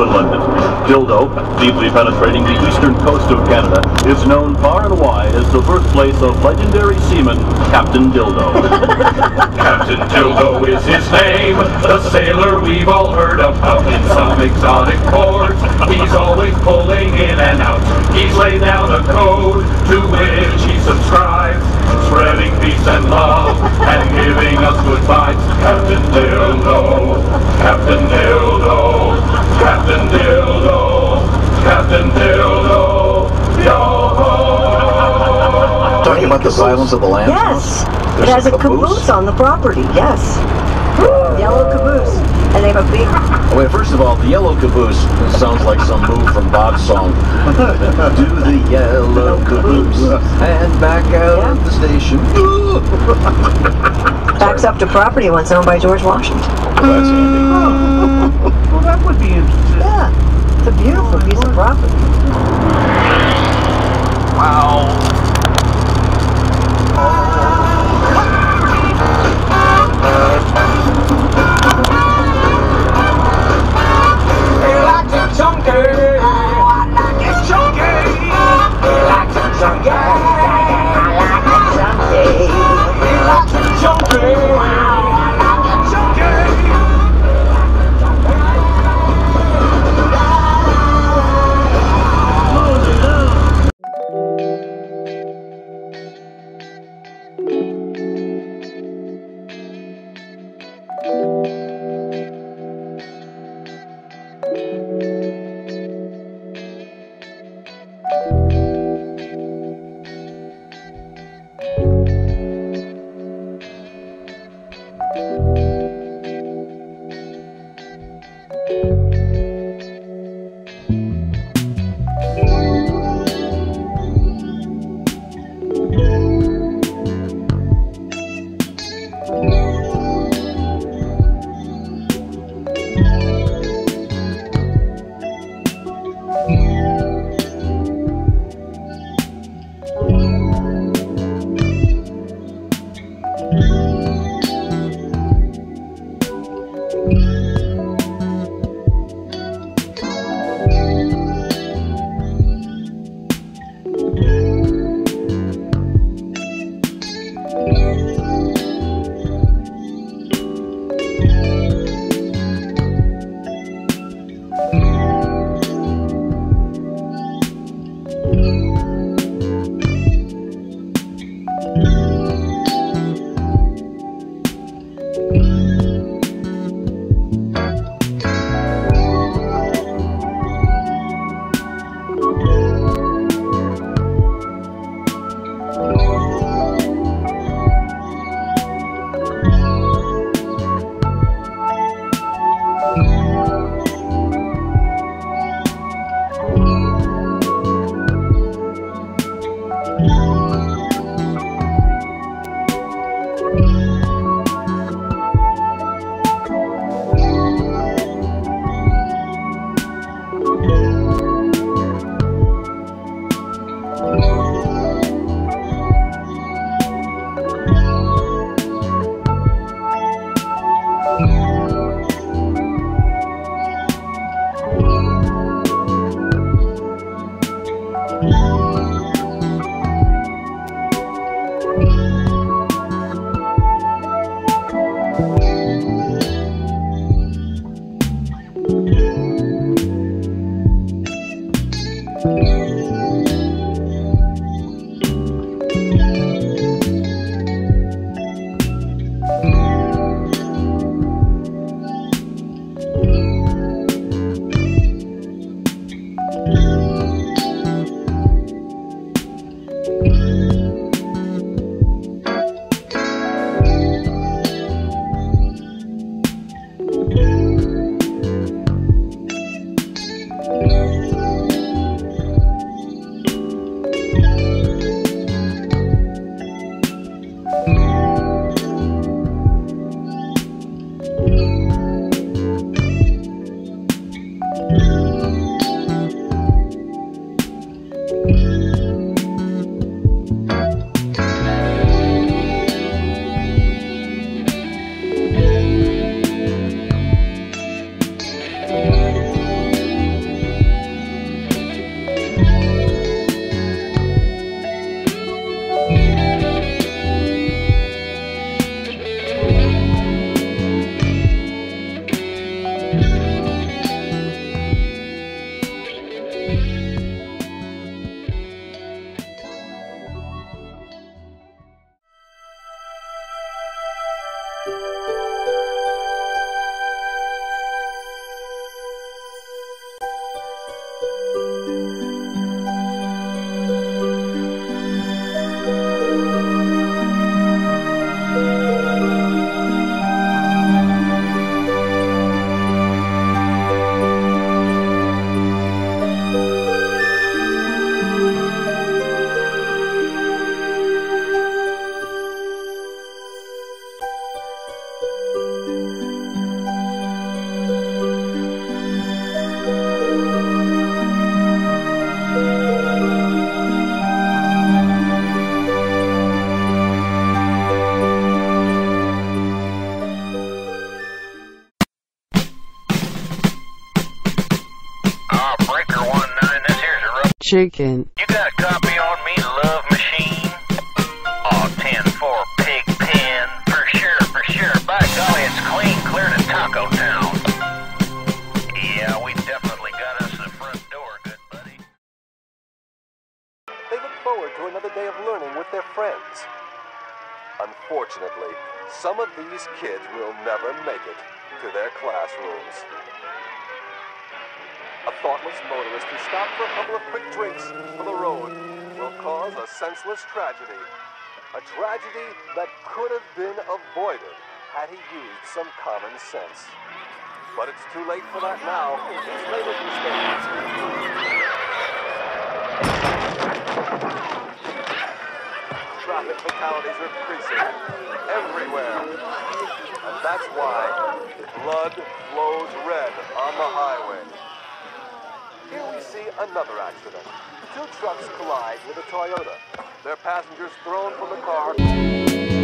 Newfoundland. Dildo, deeply penetrating the eastern coast of Canada, is known far and wide as the birthplace of legendary seaman Captain Dildo. Captain Dildo is his name, the sailor we've all heard of out in some exotic port. He's always pulling in and out. He's laid down a code to which he subscribes, spreading peace and love and giving us good vibes. Captain Dildo, Captain Dildo, Captain Dildo, Captain Dildo, yo-ho! Talking about the Silence of the Lambs? Yes. It has a caboose on the property, yes. Yellow caboose. And they have a big... Wait, first of all, the yellow caboose sounds like some move from Bob's song. Do the yellow caboose and back out of the station. Backs up to property once owned by George Washington. Well, that's handy. Well, that would be interesting. Yeah. It's a beautiful piece of property. Wow. chicken. You got a copy on me, Love Machine? Oh, 10-4 pig pen. For sure, for sure. By golly, it's clean clear to Taco Town. Yeah, we definitely got us the front door, good buddy. They look forward to another day of learning with their friends. Unfortunately, some of these kids will never make it to their classrooms. A thoughtless motorist who stopped for a couple of quick drinks for the road will cause a senseless tragedy. A tragedy that could have been avoided had he used some common sense. But it's too late for that now. It's later mistakes. Traffic fatalities are increasing everywhere. And that's why blood flows red on the highway. Here we see another accident. Two trucks collide with a Toyota. Their passengers thrown from the car.